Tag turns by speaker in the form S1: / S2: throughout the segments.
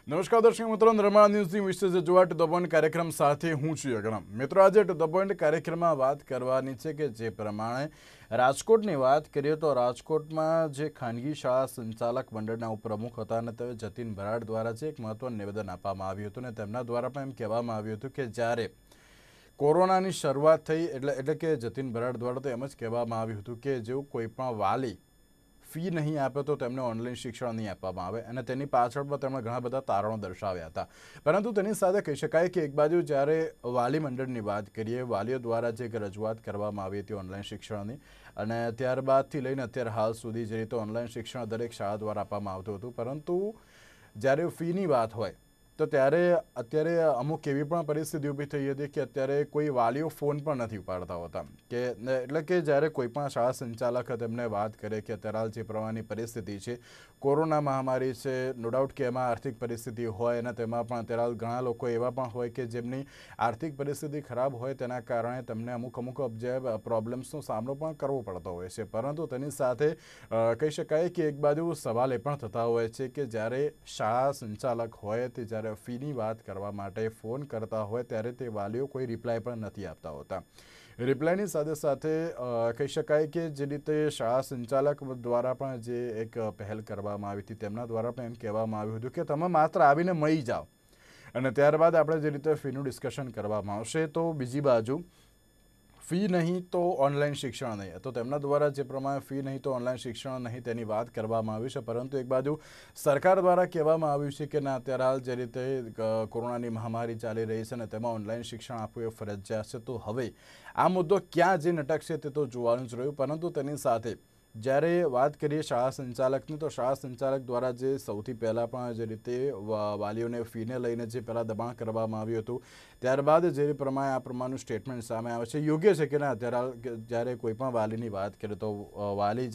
S1: નમસ્કાર દર્શક મિત્રો, નિર્માણ ન્યૂઝની વિશેષ રજૂઆત ટુ ધ પોઈન્ટ કાર્યક્રમ સાથે હું છું અગણમ. મિત્રો, આજે ટુ ધ પોઈન્ટ કાર્યક્રમમાં વાત કરવાની છે કે જે પ્રમાણે રાજકોટની વાત કરીએ તો રાજકોટમાં જે ખાનગી શાળા સંચાલક મંડળના ઉપપ્રમુખ હતા અને તે જતીન બરાડ દ્વારા જે એક મહત્વનું નિવેદન આપવામાં આવ્યું હતું અને તેમના દ્વારા પણ એમ કહેવામાં આવ્યું હતું કે જ્યારે કોરોનાની શરૂઆત થઈ એટલે કે જતીન બરાડ દ્વારા તો એમ જ કહેવામાં આવ્યું હતું કે જો કોઈ પણ વાલી ફી નહીં આપે તો તેમને ઓનલાઈન શિક્ષણ નહીં આપવામાં આવે અને તેની પાછળ પણ તેમણે ઘણા બધા તારણો દર્શાવ્યા હતા. પરંતુ તેની સાથે કહી શકાય કે એક બાજુ જ્યારે વાલી મંડળની વાત કરીએ, વાલીઓ દ્વારા જે રજૂઆત કરવામાં આવી હતી ઓનલાઈન શિક્ષણની, અને ત્યારબાદથી લઈને અત્યારે હાલ સુધી જે રીતે ઓનલાઈન શિક્ષણ દરેક શાળા દ્વારા આપવામાં આવતું હતું, પરંતુ જ્યારે ફીની વાત હોય તો ત્યારે અત્યારે અમુક એવી પણ પરિસ્થિતિ ઊભી થઈ હતી કે અત્યારે કોઈ વાલીઓ ફોન પણ નથી ઉપાડતા હોતા કે એટલે કે જ્યારે કોઈ પણ શાળા સંચાલક તેમને વાત કરે કે અત્યારે હાલ જે પ્રમાણેની પરિસ્થિતિ છે, કોરોના મહામારી છે, નો ડાઉટ કે એમાં આર્થિક પરિસ્થિતિ હોય અને તેમાં પણ અત્યારે હાલ ઘણા લોકો એવા પણ હોય કે જેમની આર્થિક પરિસ્થિતિ ખરાબ હોય તેના કારણે તેમને અમુક જે પ્રોબ્લેમ્સનો સામનો પણ કરવો પડતો હોય છે. પરંતુ તેની સાથે કહી શકાય કે એક બાજુ સવાલ એ પણ થતા હોય છે કે જ્યારે શાળા સંચાલક હોય તે જ્યારે ફીની વાત કરવા માટે ફોન કરતા હોય ત્યારે તે વાલીઓ કોઈ રિપ્લાય પણ નથી આપતા હોતા. રિપ્લાયની સાથે સાથે કહી શકાય કે જે રીતે શાળા સંચાલક દ્વારા પણ જે એક પહેલ કરવામાં આવી હતી તેમના દ્વારા પણ એમ કહેવામાં આવ્યું હતું કે તમે માત્ર આવીને મળી જાઓ અને ત્યારબાદ આપણે જે રીતે ફીનું ડિસ્કશન કરવામાં આવશે. તો બીજી બાજુ ફી નહીં તો ઓનલાઈન શિક્ષણ નહીં, તો તેમના દ્વારા જે પ્રમાણે ફી નહીં તો ઓનલાઈન શિક્ષણ નહીં તેની વાત કરવામાં આવી છે. પરંતુ એક બાજુ સરકાર દ્વારા કહેવામાં આવ્યું છે કે ના, અત્યારે હાલ જે રીતે કોરોનાની મહામારી ચાલી રહી છે અને તેમાં ઓનલાઈન શિક્ષણ આપવું એ ફરજિયાત છે. તો હવે આ મુદ્દો ક્યાં જે નટકશે તે તો જોવાનું જ રહ્યું. પરંતુ તેની સાથે જ્યારે વાત કરીએ શાળા સંચાલકની, તો શાળા સંચાલક દ્વારા જે સૌથી પહેલાં પણ જે રીતે વાલીઓને ફીને લઈને જે પહેલાં દબાણ કરવામાં આવ્યું હતું, ત્યારબાદ જે પ્રમાણે આ પ્રમાણનું સ્ટેટમેન્ટ સામે આવે છે, યોગ્ય છે કે ના અત્યારે જ્યારે કોઈ પણ વાલીની વાત કરીએ તો વાલી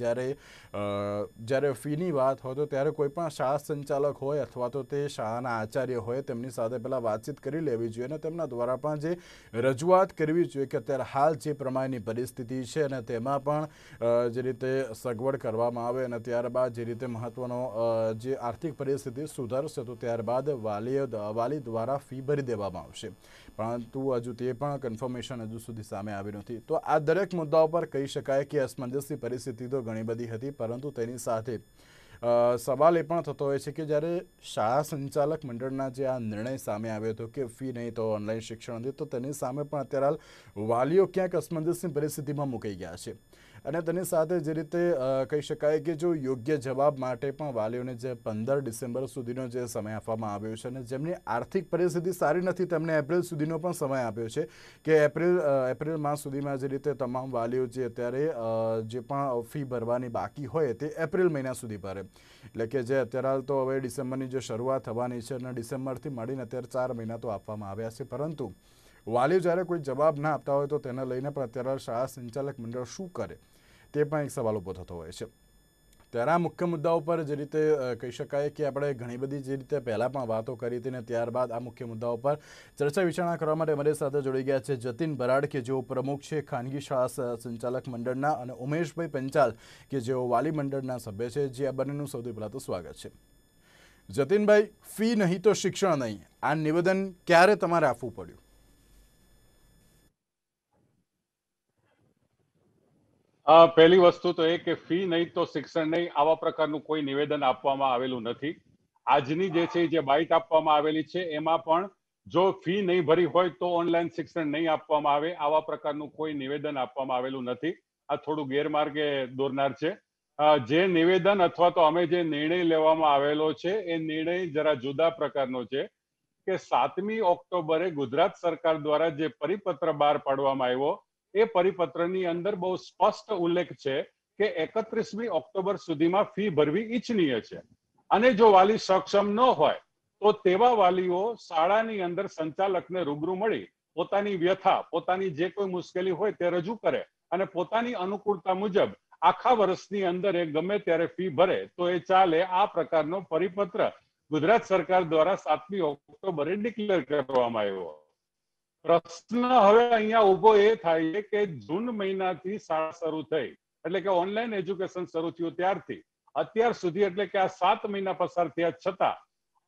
S1: જ્યારે ફીની વાત હોય તો ત્યારે કોઈ પણ શાળા સંચાલક હોય અથવા તો તે શાળાના આચાર્ય હોય તેમની સાથે પહેલાં વાતચીત કરી લેવી જોઈએ અને તેમના દ્વારા પણ જે રજૂઆત કરવી જોઈએ કે અત્યારે હાલ જે પ્રમાણેની પરિસ્થિતિ છે અને તેમાં પણ જે રીતે સગવડ કરવામાં આવે અને ત્યારબાદ જે રીતે મહત્વનો જે આર્થિક પરિસ્થિતિ સુધરશે તો ત્યારબાદ વાલી દ્વારા ફી ભરી દેવામાં આવશે. પરંતુ હજુ તે પણ કન્ફર્મેશન હજુ સુધી સામે આવી નથી. તો આ દરેક મુદ્દાઓ પર કહી શકાય કે અસમંજસની પરિસ્થિતિ તો ઘણી બધી હતી. પરંતુ તેની સાથે સવાલ એ પણ થતો હોય છે કે જ્યારે શાળા સંચાલક મંડળના જે આ નિર્ણય સામે આવ્યો હતો કે ફી નહીં તો ઓનલાઈન શિક્ષણ નથી, તો તેની સામે પણ અત્યારે હાલ વાલીઓ ક્યાંક અસમંજસની પરિસ્થિતિમાં મુકાઈ ગયા છે. અને તેની સાથે જે રીતે કહી શકાય કે જો યોગ્ય જવાબ માટે પણ વાલીઓને જે 15 ડિસેમ્બર સુધીનો જે સમય આપવામાં આવ્યો છે અને જેમની આર્થિક પરિસ્થિતિ સારી નથી તેમને એપ્રિલ સુધીનો પણ સમય આપ્યો છે કે એપ્રિલ માસ સુધીમાં જે રીતે તમામ વાલીઓ જે અત્યારે જે પણ ફી ભરવાની બાકી હોય તે એપ્રિલ મહિના સુધી ભરે. એટલે કે જે અત્યારે હાલ તો હવે ડિસેમ્બરની જે શરૂઆત થવાની છે અને ડિસેમ્બરથી મળીને અત્યારે 4 મહિના તો આપવામાં આવ્યા છે. પરંતુ વાલીઓ જ્યારે કોઈ જવાબ ના આપતા હોય તો તેને લઈને પણ અત્યારે શાળા સંચાલક મંડળ શું કરે તે પણ એક સવાલ ઊભો થતો હોય છે. ત્યારે આ મુખ્ય મુદ્દાઓ પર જે રીતે કહી શકાય કે આપણે ઘણી બધી જે રીતે પહેલાં પણ વાતો કરી હતી ને ત્યારબાદ આ મુખ્ય મુદ્દાઓ પર ચર્ચા વિચારણા કરવા માટે અમારી સાથે જોડી ગયા છે જતીન બરાડ કે જેઓ પ્રમુખ છે ખાનગી શાળા સંચાલક મંડળના, અને ઉમેશભાઈ પંચાલ કે જેઓ વાલી મંડળના સભ્ય છે. જે આ બંનેનું સૌથી પહેલાં તો સ્વાગત છે. જતીનભાઈ, ફી નહીં તો શિક્ષણ નહીં, આ નિવેદન ક્યારે તમારે આપવું પડ્યું?
S2: પહેલી વસ્તુ તો એ કે ફી નહીં તો શિક્ષણ નહીં, આવા પ્રકારનું કોઈ નિવેદન આપવામાં આવેલું નથી. આજની જે છે જે બાઇટ આપવામાં આવેલી છે એમાં પણ જો ફી નહીં ભરી હોય તો ઓનલાઈન શિક્ષણ નહીં આપવામાં આવે, આવા પ્રકારનું કોઈ નિવેદન આપવામાં આવેલું નથી. આ થોડું ગેરમાર્ગે દોરનાર છે. જે નિવેદન અથવા તો અમે જે નિર્ણય લેવામાં આવેલો છે એ નિર્ણય જરા જુદા પ્રકારનો છે કે 7મી ઓક્ટોબરે ગુજરાત સરકાર દ્વારા જે પરિપત્ર બહાર પાડવામાં આવ્યો એ પરિપત્રની અંદર બહુ સ્પષ્ટ ઉલ્લેખ છે કે 31મી ઓક્ટોબર સુધીમાં ફી ભરવી ઈચ્છનીય છે. અને જો વાલી સક્ષમ ન હોય તો તેવા વાલીઓ શાળાની અંદર સંચાલકને રૂબરૂ મળી પોતાની વ્યથા, પોતાની જે કોઈ મુશ્કેલી હોય તે રજૂ કરે અને પોતાની અનુકૂળતા મુજબ આખા વર્ષની અંદર એ ગમે ત્યારે ફી ભરે તો એ ચાલે. આ પ્રકારનો પરિપત્ર ગુજરાત સરકાર દ્વારા 7મી ઓક્ટોબરે ડિક્લેર કરવામાં આવ્યો. પ્રશ્ન હવે અહીંયા ઉભો એ થાય કે જૂન મહિનાથી શાળા શરૂ થઈ એટલે કે ઓનલાઈન એજ્યુકેશન શરૂ થયું ત્યારથી અત્યાર સુધી એટલે કે આ 7 મહિના પસાર થયા છતાં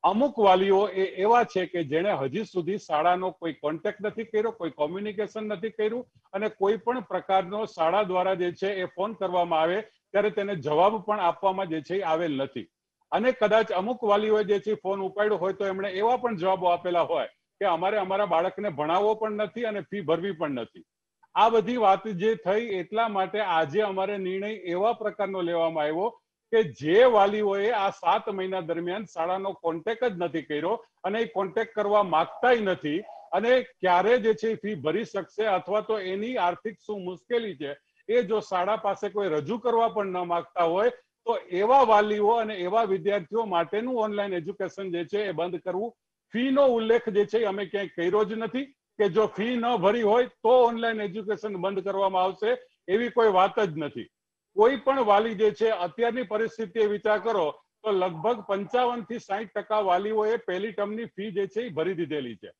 S2: અમુક વાલીઓ એવા છે કે જેણે હજી સુધી શાળાનો કોઈ કોન્ટેક્ટ નથી કર્યો, કોઈ કોમ્યુનિકેશન નથી કર્યું અને કોઈ પણ પ્રકારનો શાળા દ્વારા જે છે એ ફોન કરવામાં આવે ત્યારે તેને જવાબ પણ આપવામાં જે છે એ આવેલ નથી. અને કદાચ અમુક વાલીઓએ જે છે ફોન ઉપાડ્યો હોય તો એમણે એવા પણ જવાબો આપેલા હોય કે અમારે અમારા બાળકને ભણાવવો પણ નથી અને ફી ભરવી પણ નથી. આ બધી વાત જે થઈ એટલા માટે આજે અમારે નિર્ણય એવા પ્રકારનો લેવામાં આવ્યો કે જે વાલીઓએ આ 7 મહિના દરમિયાન શાળાનો કોન્ટેક્ટ જ નથી કર્યો અને એ કોન્ટેક્ટ કરવા માંગતા નથી અને ક્યારે જે છે ફી ભરી શકશે અથવા તો એની આર્થિક શું મુશ્કેલી છે એ જો શાળા પાસે કોઈ રજૂ કરવા પણ ન માંગતા હોય તો એવા વાલીઓ અને એવા વિદ્યાર્થીઓ માટેનું ઓનલાઈન એજ્યુકેશન જે છે એ બંધ કરવું. ફીનો ઉલ્લેખ જે છે અમે ક્યાંય કર્યો જ નથી કે જો ફી ન ભરી હોય તો ઓનલાઈન એજ્યુકેશન બંધ કરવામાં આવશે, એવી કોઈ વાત જ નથી. કોઈ પણ વાલી જે છે અત્યારની પરિસ્થિતિ વિચાર કરો તો લગભગ 55 થી 60% વાલીઓએ પહેલી ટર્મની ફી જે છે એ ભરી દીધેલી છે.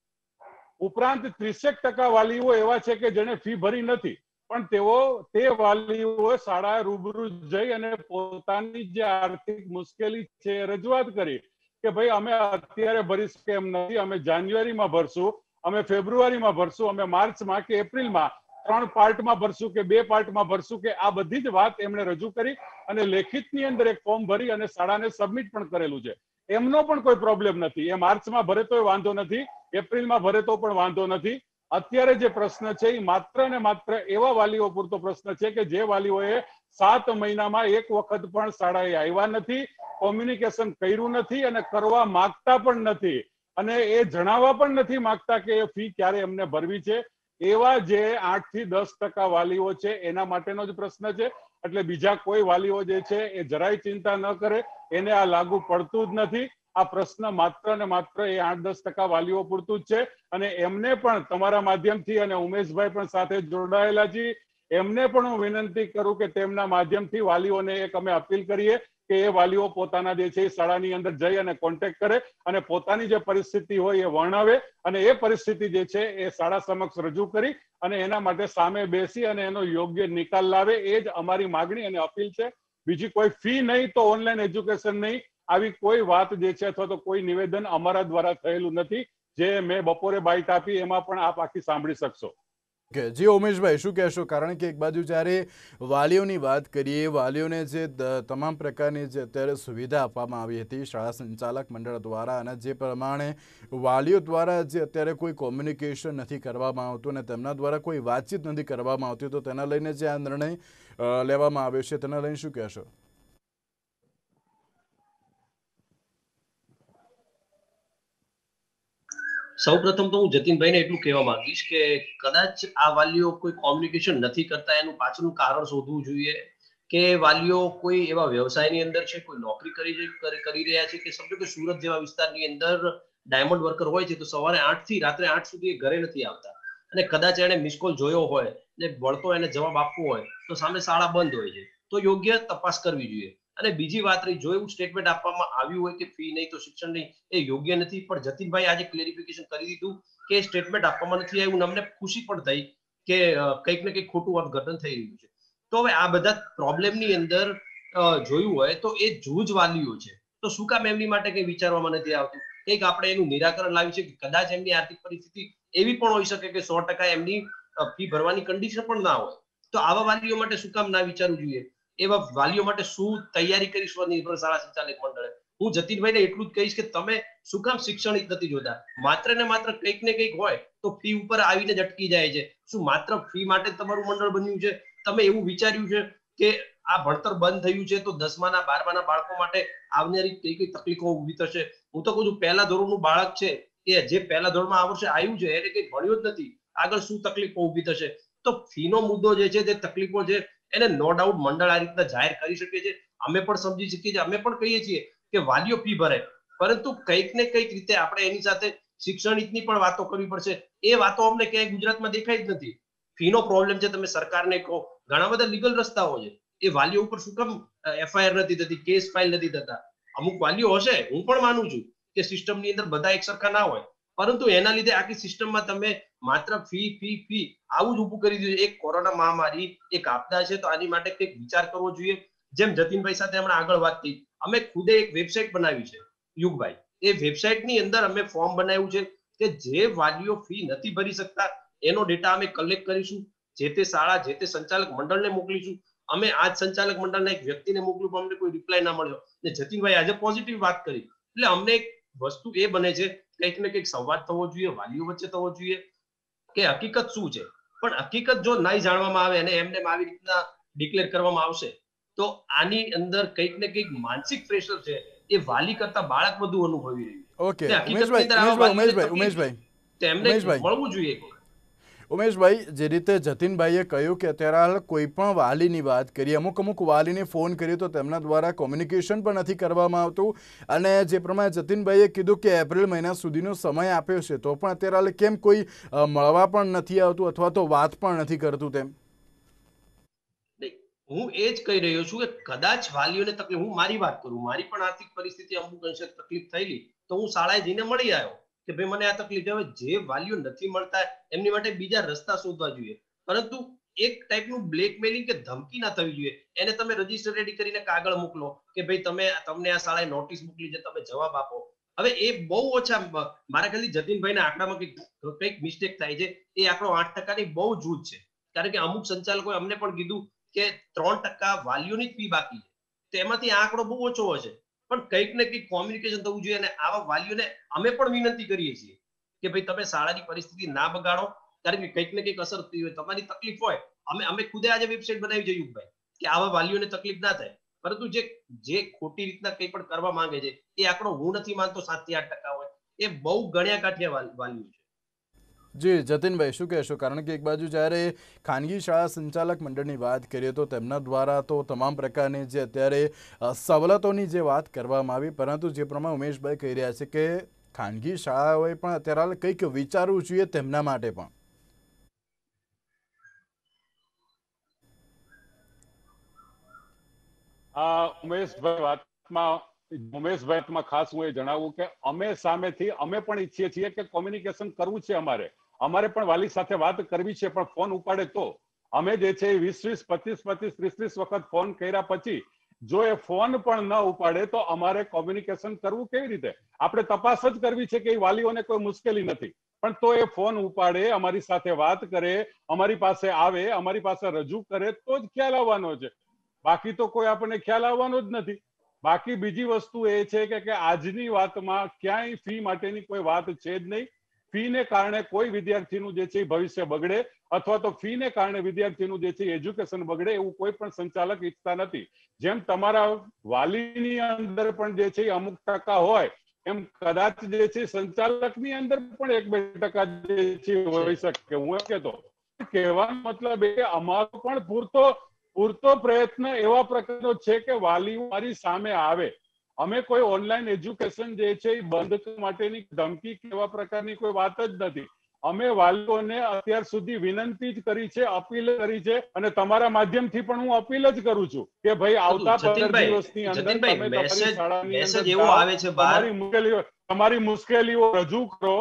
S2: ઉપરાંત 30% વાલીઓ એવા છે કે જેને ફી ભરી નથી પણ તે વાલીઓ શાળા રૂબરૂ જઈ અને પોતાની જે આર્થિક મુશ્કેલી છે રજૂઆત કરી કે ભાઈ અમે અત્યારે ભરી શકીએ એમ નથી, અમે જાન્યુઆરીમાં ભરશું, અમે ફેબ્રુઆરીમાં ભરશું, અમે માર્ચમાં કે એપ્રિલમાં 3 પાર્ટમાં ભરશું કે 2 પાર્ટમાં ભરશું કે આ બધી જ વાત એમણે રજૂ કરી અને લેખિતની અંદર એક ફોર્મ ભરી અને શાળાને સબમિટ પણ કરેલું છે. એમનો પણ કોઈ પ્રોબ્લેમ નથી, એ માર્ચમાં ભરે તોય વાંધો નથી, એપ્રિલમાં ભરે તો પણ વાંધો નથી. અત્યારે જે પ્રશ્ન છે એ માત્ર ને માત્ર એવા વાલીઓ પૂરતો પ્રશ્ન છે કે જે વાલીઓએ 7 મહિનામાં એક વખત પણ શાળાએ આવ્યા નથી, કોમ્યુનિકેશન કર્યું નથી અને કરવા માંગતા પણ નથી અને એ જણાવવા પણ નથી માંગતા કે એ ફી ક્યારે એમને ભરવી છે. એવા જે 8 થી 10% વાલીઓ છે એના માટેનો જ પ્રશ્ન છે. એટલે બીજા કોઈ વાલીઓ જે છે એ જરાય ચિંતા ન કરે, એને આ લાગુ પડતું જ નથી. આ પ્રશ્ન માત્ર ને માત્ર એ 8-10% વાલીઓ પૂરતું જ છે અને એમને પણ તમારા માધ્યમથી અને ઉમેશભાઈ પણ સાથે જોડાયેલા છે, એમને પણ હું વિનંતી કરું કે તેમના માધ્યમથી વાલીઓને એક અમે અપીલ કરીએ કે એ વાલીઓ પોતાના જે છે શાળાની અંદર જઈ અને કોન્ટેક્ટ કરે અને પોતાની જે પરિસ્થિતિ હોય એ વર્ણવે અને એ પરિસ્થિતિ જે છે એ શાળા સમક્ષ રજૂ કરી અને એના માટે સામે બેસી અને એનો યોગ્ય નિકાલ લાવે, એ જ અમારી માગણી અને અપીલ છે. બીજી કોઈ ફી નહીં તો ઓનલાઈન એજ્યુકેશન નહીં, આવી કોઈ વાત જે છે અથવા તો કોઈ નિવેદન અમારા દ્વારા થયેલું નથી. જે મેં બપોરે બાઇટ આપી એમાં પણ આપ આખી સાંભળી શકશો.
S1: કે જી ઉમેશભાઈ શું કહેશો? કારણ કે એક બાજુ જ્યારે વાલીઓની વાત કરીએ, વાલીઓને જે તમામ પ્રકારની જે અત્યારે સુવિધા આપવામાં આવી હતી શાળા સંચાલક મંડળ દ્વારા અને જે પ્રમાણે વાલીઓ દ્વારા જે અત્યારે કોઈ કોમ્યુનિકેશન નથી કરવામાં આવતું અને તેમના દ્વારા કોઈ વાતચીત નથી કરવામાં આવતી, તો તેના લઈને જે આ નિર્ણય લેવામાં આવ્યો છે તેના લઈને શું કહેશો?
S3: સૌપ્રથમ તો હું જતીનભાઈને એટલું કહેવા માંગીશ કે કદાચ આ વાલીઓ કોઈ કોમ્યુનિકેશન નથી કરતા, એનું પાછળનું કારણ શોધવું જોઈએ કે વાલીઓ કોઈ એવા વ્યવસાયની અંદર છે, કોઈ નોકરી કરી રહ્યા છે કે સમજો કે સુરત જેવા વિસ્તારની અંદર ડાયમંડ વર્કર હોય છે તો સવારે 8 થી રાત્રે 8 સુધી ઘરે નથી આવતા અને કદાચ એને મિસ કોલ જોયો હોય ને વળતો એને જવાબ આપવો હોય તો સામે શાળા બંધ હોય છે, તો યોગ્ય તપાસ કરવી જોઈએ. અને બીજી વાત રહી, જો એવું સ્ટેટમેન્ટ આપવામાં આવ્યું હોય કે ફી નહીં તો શિક્ષણ નહીં, એ યોગ્ય નથી. પણ જતીનભાઈ આજે ક્લેરિફિકેશન કરી દીધું કે સ્ટેટમેન્ટ આપવામાં નથી આવ્યું, અમને ખુશી પણ થઈ કે કંઈક ને કંઈક ખોટું અર્થઘટન થઈ રહ્યું છે. તો હવે આ બધા પ્રોબ્લેમની અંદર જોયું હોય તો એ જૂજ વાલીઓ છે, તો શું કામ એમની માટે કંઈ વિચારવામાં નથી આવતું? કંઈક આપણે એનું નિરાકરણ લાવી છે કે કદાચ એમની આર્થિક પરિસ્થિતિ એવી પણ હોઈ શકે કે 100% એમની ફી ભરવાની કન્ડિશન પણ ના હોય, તો આવા વાલીઓ માટે શું કામ ના વિચારવું જોઈએ? એવા વાલીઓ માટે શું તૈયારી કરી સ્વનિર્ભર શાળા સંચાલક મંડળે? હું જતીનભાઈને એટલું જ કહીશ કે તમે શું કામ શિક્ષણિક નથી જોતા? માત્ર ને માત્ર કંઈક ને કંઈક હોય તો ફી ઉપર આવીને જ અટકી જાય છે. શું માત્ર ફી માટે તમારું મંડળ બન્યું છે? તમે એવું વિચાર્યું છે કે આ ભણતર બંધ થયું છે તો 10મા 12મા બાળકો માટે આવનારી કઈ કઈ તકલીફો ઊભી થશે? હું તો કહું છું પહેલા ધોરણનું બાળક છે કે જે પહેલા ધોરણમાં આ વર્ષે આવ્યું છે એને કંઈ ભણ્યું જ નથી, આગળ શું તકલીફો ઊભી થશે? તો ફીનો મુદ્દો જે છે તે તકલીફો છે એને નો ડાઉટ મંડળ આ રીતના જાહેર કરી શકે છે. અમે પણ સમજી શકીએ છીએ, અમે પણ કહીએ છીએ કે વાલીઓ ફી ભરે, પરંતુ કંઈક ને કંઈક રીતે આપણે એની સાથે શિક્ષણિકની પણ વાતો કરવી પડશે. એ વાતો અમને ક્યાંય ગુજરાતમાં દેખાઈ જ નથી. ફીનો પ્રોબ્લેમ છે, તમે સરકારને કહો, ઘણા બધા લીગલ રસ્તાઓ છે, એ વાલીઓ ઉપર શું કામ એફઆઈઆર નથી થતી, કેસ ફાઇલ નથી થતા? અમુક વાલીઓ હશે, હું પણ માનું છું કે સિસ્ટમની અંદર બધા એક સરખા ના હોય, પરંતુ એના લીધે આખી સિસ્ટમમાં તમે માત્ર ફી ફી ફી આવું જ ઊભું કરી દીધું. એક કોરોના મહામારી એક આપદા છે, તો આની માટે કંઈક વિચાર કરવો જોઈએ. જેમ જતીનભાઈ સાથે હમણાં આગળ વાત થઈ, અમે ખુદે એક વેબસાઇટ બનાવી છે યુગભાઈ, એ વેબસાઇટની અંદર અમે ફોર્મ બનાવ્યું છે કે જે વાલીઓ ફી નથી ભરી શકતા એનો ડેટા અમે કલેક્ટ કરીશું, જે તે શાળા જે તે સંચાલક મંડળને મોકલીશું. અમે આજ સંચાલક મંડળના એક વ્યક્તિને મોકલ્યું પણ અમને કોઈ રિપ્લાય ના મળ્યો. ને જતીનભાઈ આજે પોઝિટિવ વાત કરી એટલે અમને એક વસ્તુ એ બને છે કંઈક ને કંઈક સંવાદ થવો જોઈએ, વાલીઓ વચ્ચે થવો જોઈએ કે હકીકત શું છે. પણ હકીકત જો નહીં જાણવામાં આવે અને એમને આવી રીતના ડિક્લેર કરવામાં આવશે તો આની અંદર કંઈક ને કંઈક માનસિક પ્રેશર છે એ વાલી કરતા બાળક વધુ અનુભવી રહ્યું છે.
S1: ઓકે,
S3: તે હકીકતની અંદર આવા વાલીઓને તકલીફ છે. તો એમને મળવું જોઈએ.
S1: ઉમેશભાઈ, જે રીતે જતીનભાઈએ કહ્યું કે અત્યારે હાલ કોઈ પણ વાલીની વાત કરીએ, અમુક વાલીને ફોન કરીએ તો તેમના દ્વારા કોમ્યુનિકેશન પણ નથી કરવામાં આવતું, અને જે પ્રમાણે જતીનભાઈએ કીધું કે એપ્રિલ મહિના સુધીનો સમય આપ્યો છે તો પણ અત્યારે હાલ કેમ કોઈ મળવા પણ નથી આવતું અથવા તો વાત પણ નથી કરતું તેમ?
S3: હું એ જ કહી રહ્યો છું કે કદાચ વાલીઓને તકલીફ, હું મારી વાત કરું, મારી પણ આર્થિક પરિસ્થિતિ અમુક અંશે તકલીફ થયેલી તો હું શાળાએ જઈને મળી આવ્યો કે ભાઈ મને આ તકલીફ છે. હવે જે વાલીઓ નથી મળતા એમની માટે બીજા રસ્તા શોધવા જોઈએ, પરંતુ એક ટાઈપનું બ્લેકમેલિંગ કે ધમકી ના થવી જોઈએ. એને તમે રજીસ્ટર રેડી કરીને કાગળ મોકલો કે ભાઈ તમને આ શાળાએ નોટિસ મોકલી છે, તમે જવાબ આપો. હવે એ બહુ ઓછા, મારા ખ્યાલથી જતીનભાઈના આંકડામાં કંઈક મિસ્ટેક થાય છે. એ આંકડો 8%ની બહુ જૂથ છે, કારણ કે અમુક સંચાલકોએ અમને પણ કીધું કે 3% વાલીઓની જ ફી બાકી છે. તેમાંથી આંકડો બહુ ઓછો હશે, પણ કંઈક ને કંઈક કોમ્યુનિકેશન થવું જોઈએ. અને આવા વાલીઓને અમે પણ વિનંતી કરીએ છીએ કે ભાઈ તમે શાળાની પરિસ્થિતિ ના બગાડો, કારણ કે કંઈક ને કંઈક અસર થઈ હોય, તમારી તકલીફ હોય. અમે ખુદે આજે વેબસાઇટ બનાવી છે યુગભાઈ કે આવા વાલીઓને તકલીફ ના થાય, પરંતુ જે ખોટી રીતના કંઈ પણ કરવા માંગે છે એ આંકડો હું નથી માનતો 7 થી 8% હોય, એ બહુ ગણ્યા કાઠિયા વાલીઓ છે.
S1: જી જતીનભાઈ, શું કહેશો? કારણ કે એક બાજુ જ્યારે ખાનગી શાળા સંચાલક મંડળની વાત કરીએ તો તેમના દ્વારા તો તમામ પ્રકારની જે અત્યારે સવલતોની જે વાત કરવામાં આવી, પરંતુ જે પ્રમાણે ઉમેશભાઈ કહી રહ્યા છે કે ખાનગી શાળાઓએ પણ અત્યારે હાલ કંઈક વિચારવું જોઈએ તેમના માટે પણ.
S2: ઉમેશભાઈ ખાસ હું એ જણાવું કે અમે સામેથી અમે પણ ઈચ્છીએ છીએ કે કોમ્યુનિકેશન કરવું છે. અમારે પણ વાલી સાથે વાત કરવી છે, પણ ફોન ઉપાડે તો. અમે જે છે 20, 25, 30 વખત ફોન કર્યા પછી જો એ ફોન પણ ન ઉપાડે તો અમારે કોમ્યુનિકેશન કરવું કેવી રીતે? આપણે તપાસ જ કરવી છે કે એ વાલીઓને કોઈ મુશ્કેલી નથી, પણ તો એ ફોન ઉપાડે, અમારી સાથે વાત કરે, અમારી પાસે આવે, અમારી પાસે રજૂ કરે તો જ ખ્યાલ આવવાનો છે. બાકી તો કોઈ આપણને ખ્યાલ આવવાનો જ નથી. બાકી બીજી વસ્તુ એ છે કે આજની વાતમાં ક્યાંય ફી માટેની કોઈ વાત છે જ નહીં. ફીને કારણે કોઈ વિદ્યાર્થીનું જે છે ભવિષ્ય બગડે અથવા તો ફીને કારણે વિદ્યાર્થીનું જે છે એજ્યુકેશન બગડે એવું કોઈ પણ સંચાલક ઈચ્છતા નથી. જેમ તમારા વાલીની અંદર પણ જે છે અમુક ટકા હોય, એમ કદાચ જે છે સંચાલકની અંદર પણ 1-2% જે છે હોઈ શકે. હું એમ કહેતો કહેવાનો મતલબ એ અમારો પણ પૂરતો પ્રયત્ન એવા પ્રકારનો છે કે વાલીઓ મારી સામે આવે. અમે કોઈ ઓનલાઈન એજ્યુકેશન જે છે એ બંધ માટેની ધમકી કેવા પ્રકારની કોઈ વાત જ નથી. અમે વાલીઓને અત્યાર સુધી વિનંતી જ કરી છે, અપીલ કરી છે, અને તમારા માધ્યમથી પણ હું અપીલ જ કરું છું કે ભાઈ આવતા 15 દિવસની અંદર તમે તમારી શાળાની અંદર જાઓ, તમારી મુશ્કેલીઓ રજૂ કરો.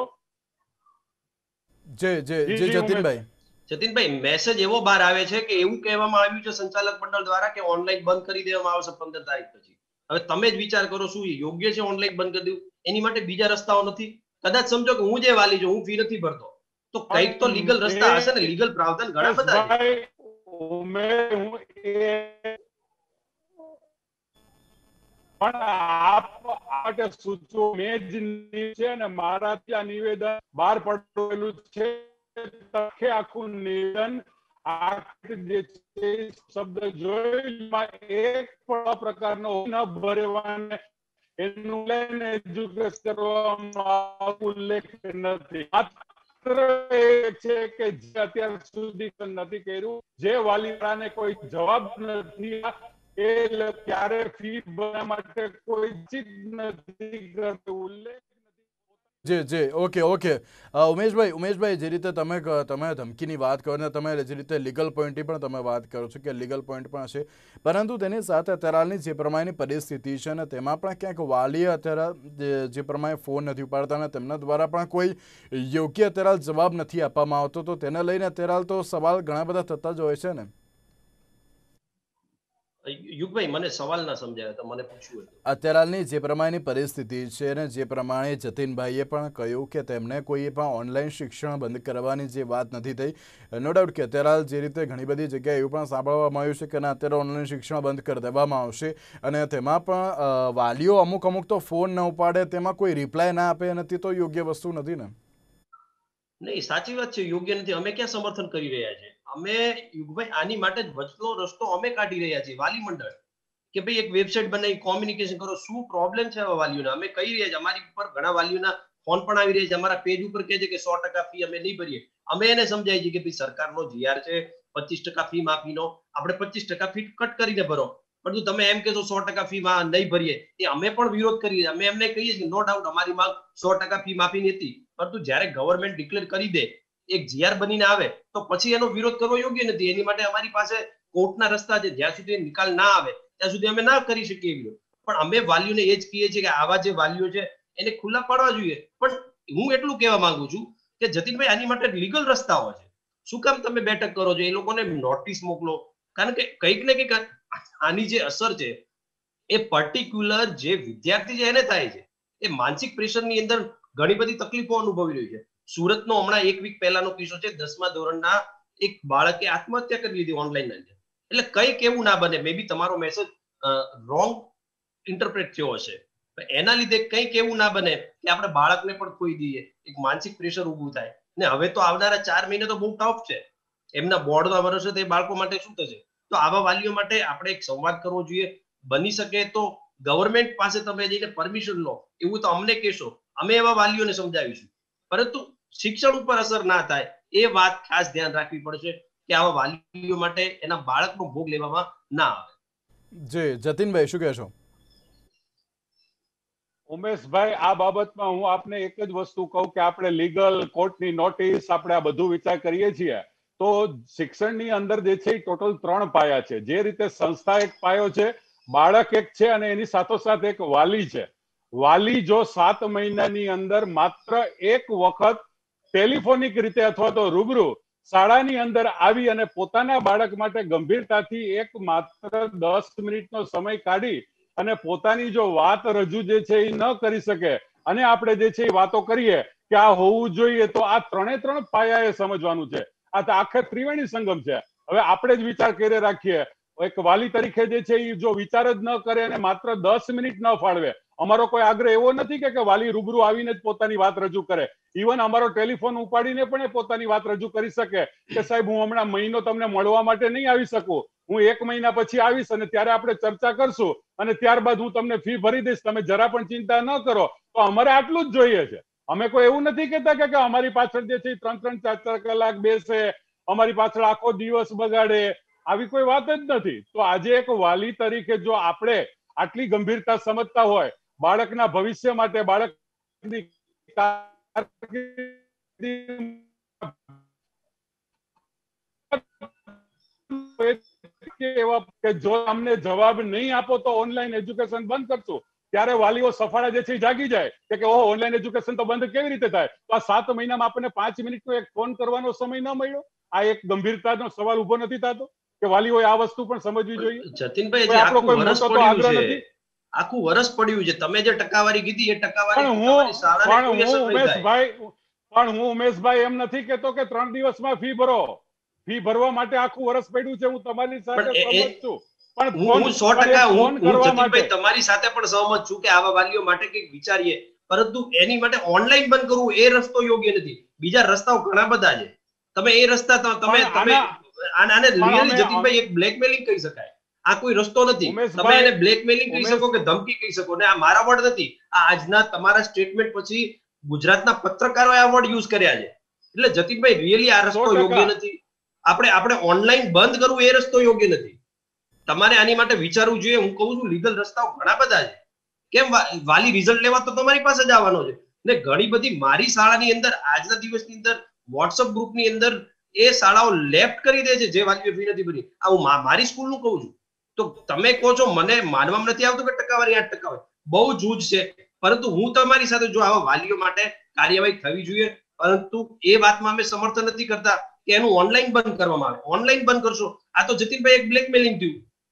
S3: જતીનભાઈ, મેસેજ એવો બહાર આવે છે કે એવું કહેવામાં આવ્યું છે સંચાલક મંડળ દ્વારા કે ઓનલાઈન બંધ કરી દેવામાં આવશે 15 તારીખ પછી. હવે તમે જ વિચાર કરો શું યોગ્ય છે ઓનલાઈન બંધ કરી દેવું? એની માટે બીજા રસ્તાઓ નથી? કદાચ સમજો કે હું જે વાલી છું, હું ફી નથી ભરતો, તો કંઈક તો લીગલ રસ્તા હશે ને. લીગલ પ્રાવધાન ઘણા બધા છે.
S2: પણ આપ સૂચવો મેં જ છે ને મારા ત્યાં નિવેદન બહાર પડેલું છે. આખું નિવેદન જે છે શબ્દ જોઈ એક પણ પ્રકારનો ન ભરવાને એનું એજ્યુકેશન કરવામાં ઉલ્લેખ નથી. માત્ર એ છે કે જે અત્યાર સુધી નથી કર્યું, જે વાલીને કોઈ જવાબ નથી, એ ક્યારે ફી ભરવા માટે કોઈ ચીજ નથી કરતો, ઉલ્લેખ.
S1: જી ઓકે ઉમેશભાઈ, જે રીતે તમે ધમકીની વાત કરો ને તમે જે રીતે લીગલ પોઈન્ટની પણ તમે વાત કરો છો કે લીગલ પોઈન્ટ પણ છે, પરંતુ તેની સાથે અત્યારે હાલની જે પ્રમાણેની પરિસ્થિતિ છે ને તેમાં પણ ક્યાંક વાલીએ અત્યારે જે પ્રમાણે ફોન નથી ઉપાડતા અને તેમના દ્વારા પણ કોઈ યોગ્ય અત્યારે જવાબ નથી આપવામાં આવતો, તો તેને લઈને અત્યારે હાલ તો સવાલ ઘણા બધા થતા જ હોય છે ને.
S3: યુગભાઈ મને સવાલ ના સમજાયો તો મને પૂછવું હતું.
S1: અત્યારે હાલની જે પ્રમાણેની પરિસ્થિતિ છે અને જે પ્રમાણે જતીનભાઈએ પણ કહ્યું કે તેમને કોઈ પણ ઓનલાઈન શિક્ષણ બંધ કરવાની જે વાત નથી થઈ, નો ડાઉટ કે અત્યારે હાલ જે રીતે ઘણી બધી જગ્યાએ એવું પણ સાંભળવામાં આવ્યું છે કે અત્યારે ઓનલાઈન શિક્ષણ બંધ કરી દેવામાં આવશે અને તેમાં પણ વાલીઓ અમુક તો ફોન ન ઉપાડે, તેમાં કોઈ રિપ્લાય ના આપે અને તે તો યોગ્ય વસ્તુ નથી ને.
S3: નહીં, સાચી વાત છે, યોગ્ય નથી. અમે ક્યાં સમર્થન કરી રહ્યા છે? અમે યુગભાઈ આની માટે જ વચલો રસ્તો અમે કાઢી રહ્યા છીએ, વાલી મંડળ, કે ભાઈ એક વેબસાઇટ બનાવી કોમ્યુનિકેશન કરો. શું પ્રોબ્લેમ છે આવા વાલીઓને? અમે કહી રહ્યા છીએ, અમારી ઉપર ઘણા વાલીઓના ફોન પણ આવી રહ્યા છે, અમારા પેજ ઉપર કહે છે કે 100% ફી અમે નહીં ભરીએ. અમે એને સમજાવીએ છીએ કે ભાઈ સરકારનો જીઆર છે 25% ફી માફીનો, આપણે 25% ફી કટ કરીને ભરો. પરંતુ તમે એમ કહેશો 100% ફી નહીં ભરીએ, એ અમે પણ વિરોધ કરીએ. અમે એમને કહીએ છીએ નો ડાઉટ અમારી માંગ 100% ફી માફીની હતી, પરંતુ જ્યારે ગવર્મેન્ટ ડિક્લેર કરી દે, એક જીઆર બનીને આવે, તો પછી એનો વિરોધ કરવો યોગ્ય નથી. એની માટે અમારી પાસે કોર્ટના રસ્તા છે, જ્યાં સુધી નિકાલ ના આવે ત્યાં સુધી અમે ના કરી શકીએ વિરોધ. પણ અમે વાલીઓને એ જ કહીએ છીએ કે આવા જે વાલીઓ છે એને ખુલ્લા પાડવા જોઈએ. પણ હું એટલું કહેવા માંગુ છું કે જતીનભાઈ આની માટે લીગલ રસ્તાઓ છે. શું કામ તમે બેઠક કરો છો? એ લોકોને નોટિસ મોકલો, કારણ કે કંઈક ને કંઈક આની જે અસર છે એ પર્ટિક્યુલર જે વિદ્યાર્થી છે એને થાય છે. એ માનસિક પ્રેશરની અંદર ઘણી બધી તકલીફો અનુભવી રહ્યું છે. સુરતનો હમણાં એક વીક પહેલાનો કિસ્સો છે, 10મા ધોરણના એક બાળકે આત્મહત્યા કરી લીધી ઓનલાઈન અંદર. એટલે કંઈક એવું ના બને, મે બી તમારો મેસેજ રોંગ ઇન્ટરપ્રેટ થયો હશે, એના લીધે કંઈક એવું ના બને કે આપણે બાળકને પણ ખોઈ દઈએ, એક માનસિક પ્રેશર ઊભું થાય. ને હવે તો આવનારા 4 મહિના તો બહુ ટફ છે, એમના બોર્ડના વર્ષે તે બાળકો માટે શું થશે? તો આવા વાલીઓ માટે આપણે એક સંવાદ કરવો જોઈએ. બની શકે તો ગવર્મેન્ટ પાસે તમે જઈને પરમિશન લો, એવું તો અમને કહેશો, અમે એવા વાલીઓને સમજાવીશું. પરંતુ શિક્ષણ ઉપર અસર ના થાય એ વાત ખાસ ધ્યાન રાખવી પડશે કે આવા વાલીઓ માટે એના બાળકનો ભોગ લેવામાં ના આવે.
S1: જી જતીનભાઈ, શું કહેશો?
S2: ઉમેશભાઈ, આ બાબતમાં હું આપને એક જ વસ્તુ કહું કે આપણે લીગલ કોર્ટની નોટિસ આપણે આ બધું વિચાર કરીએ છીએ, તો શિક્ષણની અંદર જે છે એ ટોટલ 3 પાયા છે. જે રીતે સંસ્થા એક પાયો છે, બાળક એક છે અને એની સાથોસાથ એક વાલી છે. વાલી જો 7 મહિનાની અંદર માત્ર એક વખત ટેલિફોનિક રીતે અથવા તો રૂબરૂ શાળાની અંદર આવી અને પોતાના બાળક માટે ગંભીરતાથી એક માત્ર 10 મિનિટનો સમય કાઢી અને પોતાની જો વાત રજૂ જે છે એ ન કરી શકે અને આપણે જે છે એ વાતો કરીએ કે આ હોવું જોઈએ, તો આ 3 પાયાએ સમજવાનું છે. આ તો આખે ત્રિવેણી સંગમ છે. હવે આપણે જ વિચાર કરી રાખીએ, એક વાલી તરીકે જે છે એ જો વિચાર જ ન કરે અને માત્ર 10 મિનિટ ન ફાળવે, અમારો કોઈ આગ્રહ એવો નથી કે વાલી રૂબરૂ આવીને જ પોતાની વાત રજૂ કરે. ઇવન અમારો ટેલિફોન ઉપાડીને પણ એ પોતાની વાત રજૂ કરી શકે કે સાહેબ હું હમણાં મહિનો તમને મળવા માટે નહીં આવી શકું, હું 1 મહિના પછી આવીશ અને ત્યારે આપણે ચર્ચા કરશું અને ત્યારબાદ હું તમને ફી ભરી દઈશ, તમે જરા પણ ચિંતા ન કરો. તો અમારે આટલું જ જોઈએ છે. અમે કોઈ એવું નથી કહેતા કે અમારી પાછળ જે છે 3-3, 4-4 કલાક બેસે, અમારી પાછળ આખો દિવસ બગાડે, આવી કોઈ વાત જ નથી. તો આજે એક વાલી તરીકે જો આપણે આટલી ગંભીરતા સમજતા હોય બાળકના ભવિષ્ય માટે, બાળકની જો અમને જવાબ નહીં આપો તો ઓનલાઈન એજ્યુકેશન બંધ કરશું, ત્યારે વાલીઓ સફાળા જે છે જાગી જાય કે ઓહો, ઓનલાઈન એજ્યુકેશન તો બંધ કેવી રીતે થાય? તો આ 7 મહિનામાં આપણને 5 મિનિટનો એક ફોન કરવાનો સમય ન મળ્યો. આ એક ગંભીરતાનો સવાલ ઉભો નથી થતો કે વાલીઓએ આ વસ્તુ પણ સમજવી જોઈએ?
S3: જતીનભાઈ, આપણો કોઈ મોટો તો આગ્રહ નથી. આખું વર્ષ પડ્યું છે, તમે જે ટકાવારી કીધી એ ટકાવારી
S2: પણ હું ઉમેશભાઈ એમ નથી કેતો કે 3 દિવસમાં ફી ભરો. ફી ભરવા માટે આખું વર્ષ પડ્યું છે, હું તમારી સાથે સહમત છું. પણ
S3: હું 100% તમારી સાથે પણ સહમત છું કે આવા વાલીઓ માટે કંઈક વિચારીએ, પરંતુ એની માટે ઓનલાઈન બંધ કરવું એ રસ્તો યોગ્ય નથી. બીજા રસ્તાઓ ઘણા બધા છે. તમે એ રસ્તા તમે આને રિયલી જતીનભાઈ એક બ્લેકમેલિંગ કહી શકાય. આ કોઈ રસ્તો નથી. તમે એને બ્લેકમેલિંગ કહી શકો કે ધમકી કહી શકો. ને આ મારા વર્ડ નથી, આ આજના તમારા સ્ટેટમેન્ટ પછી ગુજરાતના પત્રકારોએ આ વર્ડ યુઝ કર્યા છે. એટલે જતીનભાઈ રિયલી આ રસ્તો યોગ્ય નથી. આપણે ઓનલાઈન બંધ કરવું એ રસ્તો યોગ્ય નથી. તમારે આની માટે વિચારવું જોઈએ. હું કહું છું લીગલ રસ્તાઓ ઘણા બધા છે. કેમ વાલી રિઝલ્ટ લેવા તો તમારી પાસે જ આવવાનો છે. ને ઘણી બધી મારી શાળાની અંદર આજના દિવસની અંદર વોટ્સઅપ ગ્રુપની અંદર એ શાળાઓ લેફ્ટ કરી દે છે જે વાલીઓ ફી નથી ભરી. આ હું મારી સ્કૂલનું કહું છું. તો તમે કહો છો મને માનવામાં નથી આવતું કે ટકાવારી 8% હોય, બહુ જૂજ છે. પરંતુ હું તમારી સાથે જો આવા વાલીઓ માટે કાર્યવાહી થવી જોઈએ, પરંતુ એ વાતમાં અમે સમર્થન નથી કરતા કે એનું ઓનલાઈન બંધ કરવામાં આવે. ઓનલાઈન બંધ કરશો, આ તો જતીનભાઈ એક બ્લેકમેલિંગ થયું.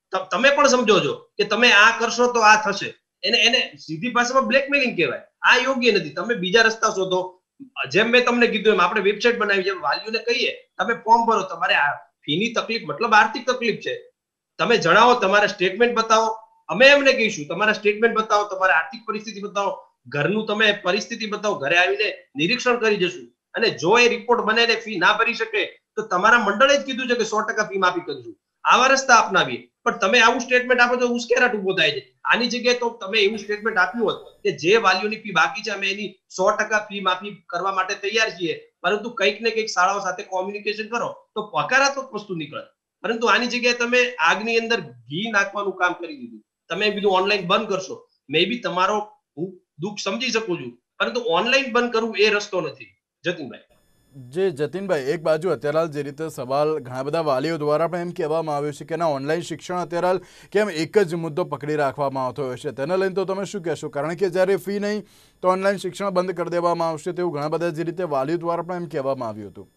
S3: તમે પણ સમજો છો કે તમે આ કરશો તો આ થશે, એને સીધી ભાષામાં બ્લેકમેલિંગ કહેવાય. આ યોગ્ય નથી. તમે બીજા રસ્તા શોધો. જેમ મેં તમને કીધું એમ આપણે વેબસાઇટ બનાવી, જેમ વાલીઓને કહીએ તમે ફોર્મ ભરો, તમારે ફીની તકલીફ મતલબ આર્થિક તકલીફ છે, તમે જણાવો, તમારા સ્ટેટમેન્ટ બતાવો, અમે એમને કહીશું તમારા સ્ટેટમેન્ટ બતાવો, તમારી આર્થિક પરિસ્થિતિ બતાવો, ઘરનું તમે પરિસ્થિતિ બતાવો, ઘરે આવીને નિરીક્ષણ કરી જશું. અને જો એ રિપોર્ટ બને ને ફી ના ભરી શકે તો તમારા મંડળે જ કીધું છે કે 100% ફી માફી કરીશું. આવા રસ્તા અપનાવીએ. પણ તમે આવું સ્ટેટમેન્ટ આપો તો ઉશ્કેરાટ ઉભો થાય છે. આની જગ્યાએ તો તમે એવું સ્ટેટમેન્ટ આપ્યું હોત કે જે વાલીઓની ફી બાકી છે અમે એની 100% ફી માફી કરવા માટે તૈયાર છીએ, પરંતુ કંઈક ને કંઈક શાળાઓ સાથે કોમ્યુનિકેશન કરો તો હકારાત્મક વસ્તુ નીકળે. પરંતુ આની જગ્યાએ તમે આગની અંદર ઘી નાખવાનું કામ કરી દીધું. તમે બીજું ઓનલાઈન બંધ કરશો, મે બી તમારો હું દુઃખ સમજી શકું છું, પરંતુ ઓનલાઈન બંધ કરવું એ રસ્તો નથી. જતીનભાઈ,
S1: જે જતીનભાઈ, એક બાજુ અત્યારે જે રીતે સવાલ ઘણા બધા વાલીઓ દ્વારા પણ એમ કહેવામાં આવ્યું છે કે ના ઓનલાઈન શિક્ષણ અત્યારે કેમ એક જ મુદ્દો પકડી રાખવામાં આવતો હોય છે, તેને લઈને તો તમે શું કહેશો? કારણ કે જ્યારે ફી નહીં તો ઓનલાઈન શિક્ષણ બંધ કરી દેવામાં આવશે તેવું ઘણા બધા જે રીતે વાલીઓ દ્વારા પણ એમ કહેવામાં આવ્યું હતું.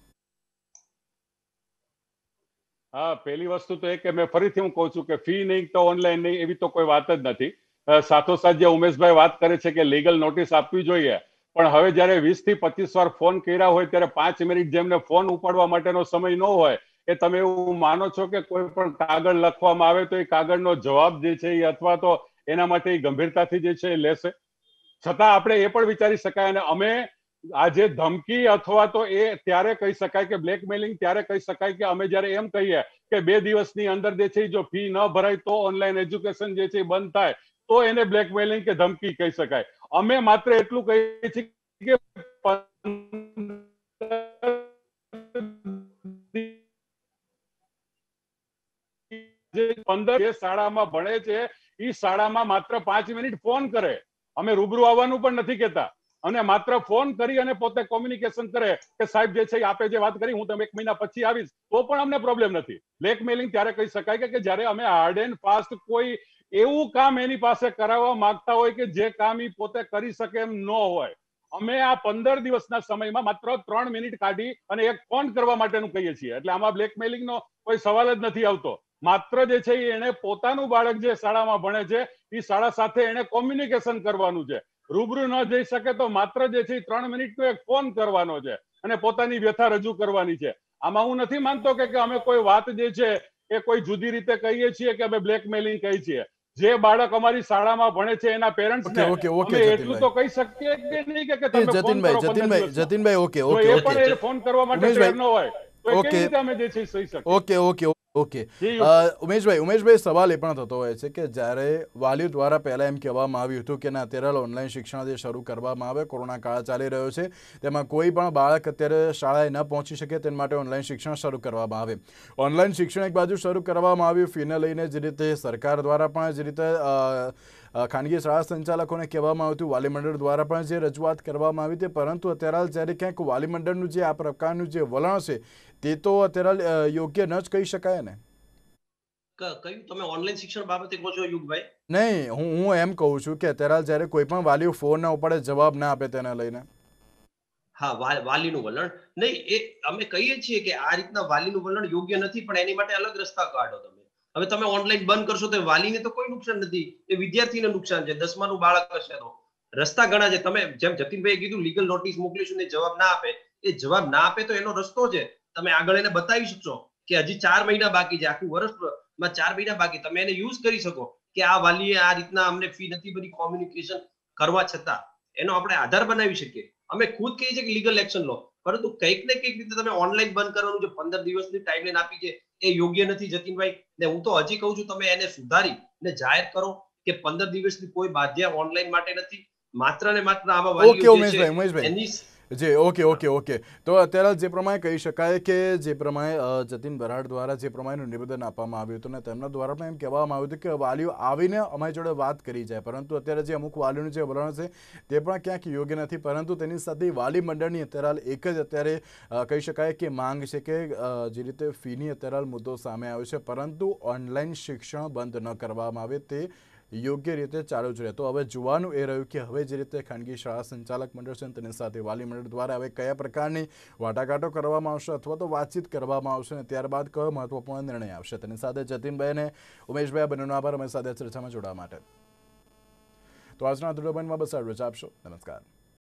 S2: હા, પહેલી વસ્તુ તો એ કે મેં ફરીથી હું કહું છું કે ફી નહીં તો ઓનલાઈન નહીં એવી તો કોઈ વાત જ નથી. સાથોસાથ જે ઉમેશભાઈ વાત કરે છે કે લીગલ નોટિસ આપવી જોઈએ, પણ હવે જ્યારે 20 થી 25 વાર ફોન કર્યા હોય ત્યારે 5 મિનિટ જેમને ફોન ઉપાડવા માટેનો સમય ન હોય, એ તમે એવું માનો છો કે કોઈ પણ કાગળ લખવામાં આવે તો એ કાગળનો જવાબ જે છે એ અથવા તો એના માટે ગંભીરતાથી જે છે એ લેશે? છતાં આપણે એ પણ વિચારી શકાય, અને અમે આજે ધમકી અથવા તો એ ત્યારે કહી શકાય કે બ્લેકમેલિંગ ત્યારે કહી શકાય કે અમે જ્યારે એમ કહીએ કે 2 દિવસની અંદર જે છે જો ફી ન ભરાય તો ઓનલાઈન એજ્યુકેશન જે છે બંધ થાય, તો એને બ્લેકમેલિંગ કે ધમકી કહી શકાય. અમે માત્ર એટલું કહીએ છીએ કે 15 જે શાળામાં ભણે છે એ શાળામાં માત્ર 5 મિનિટ ફોન કરે. અમે રૂબરૂ આવવાનું પણ નથી કહેતા, અને માત્ર ફોન કરી અને પોતે કોમ્યુનિકેશન કરે કે સાહેબ જે છે આપે જે વાત કરી હું તમે 1 મહિના પછી આવીશ, તો પણ અમને પ્રોબ્લેમ નથી. બ્લેકમેલિંગ ત્યારે કહી શકાય કે જ્યારે અમે હાર્ડ એન્ડ ફાસ્ટ કોઈ એવું કામ એની પાસે કરાવવા માંગતા હોય કે જે કામ એ પોતે કરી શકે એમ ન હોય. અમે આ 15 દિવસના સમયમાં માત્ર 3 મિનિટ કાઢી અને એક ફોન કરવા માટેનું કહીએ છીએ. એટલે આમાં બ્લેકમેલિંગનો કોઈ સવાલ જ નથી આવતો. માત્ર જે છે એને પોતાનું બાળક જે શાળામાં ભણે છે એ શાળા સાથે એને કોમ્યુનિકેશન કરવાનું છે. રૂબરૂ ન જઈ શકે તો માત્ર જે છે 3 મિનિટનો એક ફોન કરવાનો છે અને પોતાની વ્યથા રજૂ કરવાની છે. આમાં હું નથી માનતો કે અમે કોઈ વાત જે છે એ કોઈ જુદી રીતે કહીએ છીએ કે અમે બ્લેકમેલિંગ કહીએ છીએ. જે બાળક અમારી શાળામાં ભણે છે એના પેરેન્ટ્સને અમે એટલું તો કહી શકીએ કે નહીં કે તમે ફોન કરો 15 દિવસમાં.
S1: જતીનભાઈ, ઓકે
S2: જો
S1: ઓકે
S2: એ
S1: ઓકે
S2: પણ ફોન કરવા માટે તૈયાર ન હોય તો એ કેવી રીતે અમે જે છે સહી શકીએ?
S1: ઓકે ઓકે ઓકે ઉમેશભાઈ, સવાલ એ પણ થતો હોય છે કે જ્યારે વાલીઓ દ્વારા પહેલા એમ કહેવામાં આવ્યું હતું કે ના અત્યારે ઓનલાઈન શિક્ષણ જે શરૂ કરવામાં આવે, કોરોના કાળ ચાલી રહ્યો છે તેમાં કોઈ પણ બાળક અત્યારે શાળાએ ન પહોંચી શકે તેના માટે ઓનલાઈન શિક્ષણ શરૂ કરવામાં આવે. ઓનલાઈન શિક્ષણ એક બાજુ શરૂ કરવામાં આવ્યું, ફીને લઈને જે રીતે સરકાર દ્વારા પણ જે રીતે ખાનગી શાળા સંચાલકોને કહેવામાં આવ્યું હતું, વાલી મંડળ દ્વારા પણ જે રજૂઆત કરવામાં આવી હતી, પરંતુ અત્યારે જ્યારે ક્યાંક વાલી મંડળનું જે આ પ્રકારનું જે વલણ છે તે તો અત્યારે યોગ્ય ન જ કહી શકાય ને?
S3: કયું તમે ઓનલાઈન શિક્ષણ બાબતે કહો છો યુગભાઈ?
S1: નહીં, હું એમ કહું છું કે અત્યારે જ્યારે કોઈ પણ વાલીઓ ફોન ના ઉપાડે, જવાબ ના આપે તેને લઈને.
S3: હા, વાલીનું વલણ નહીં, એ અમે કહીએ છીએ કે આ રીતના વાલીનું વલણ યોગ્ય નથી, પણ એની માટે અલગ રસ્તા કાઢો તમે. હવે તમે ઓનલાઈન બંધ કરશો તો વાલીને તો કોઈ નુકસાન નથી, એ વિદ્યાર્થીને નુકસાન છે. 10માનું બાળક હશે તો રસ્તા ઘણા છે. તમે જેમ જતીનભાઈએ કીધું લીગલ નોટિસ મોકલીશું ને જવાબ ના આપે, એ જવાબ ના આપે તો એનો રસ્તો છે. તમે આગળ એને બતાવી શકશો કે હજી 4 મહિના બાકી છે, આખું વર્ષમાં 4 મહિના બાકી, તમે એને યુઝ કરી શકો કે આ વાલીએ આ રીતના અમને ફી નથી ભરી કોમ્યુનિકેશન કરવા છતાં એનો આપણે આધાર બનાવી શકીએ. અમે ખુદ કહીએ છીએ કે લીગલ એક્શન લો, પરંતુ કંઈક ને કંઈક રીતે તમે ઓનલાઈન બંધ કરવાનું જે 15 દિવસની ટાઈમલાઈન આપી છે એ યોગ્ય નથી જતીનભાઈ. ને હું તો હજી કહું છું તમે એને સુધારી ને જાહેર કરો કે 15 દિવસની કોઈ બાધ્યતા ઓનલાઈન માટે નથી, માત્ર ને માત્ર આવા વાલીઓ જે છે એની
S1: જી ઓકે તો અત્યારે જે પ્રમાણે કહી શકાય કે જે પ્રમાણે જતીન બરાડ દ્વારા જે પ્રમાણેનું નિવેદન આપવામાં આવ્યું હતું ને તેમના દ્વારા પણ એમ કહેવામાં આવ્યું હતું કે વાલીઓ આવીને અમારી જોડે વાત કરી જાય, પરંતુ અત્યારે જે અમુક વાલીઓનું જે વલણ છે તે પણ ક્યાંક યોગ્ય નથી. પરંતુ તેની સાથે વાલી મંડળની અત્યારે એક જ અત્યારે કહી શકાય કે માંગ છે કે જે રીતે ફીની અત્યારે મુદ્દો સામે આવ્યો છે, પરંતુ ઓનલાઈન શિક્ષણ બંધ ન કરવામાં આવે તે યોગ્ય રીતે ચાલુ જ રહે. તો હવે જોવાનું એ રહ્યું કે હવે જે રીતે ખાનગી શાળા સંચાલક મંડળ છે તેની સાથે વાલી મંડળ દ્વારા હવે કયા પ્રકારની વાટાઘાટો કરવામાં આવશે અથવા તો વાતચીત કરવામાં આવશે અને ત્યારબાદ કયો મહત્વપૂર્ણ નિર્ણય આવશે. તેની સાથે જતીનભાઈ અને ઉમેશભાઈ બંનેનો આભાર અમારી સાથે ચર્ચામાં જોડાવા માટે. તો આજના દુર્લભનમાં બસ આટલું જ. આપશો. નમસ્કાર.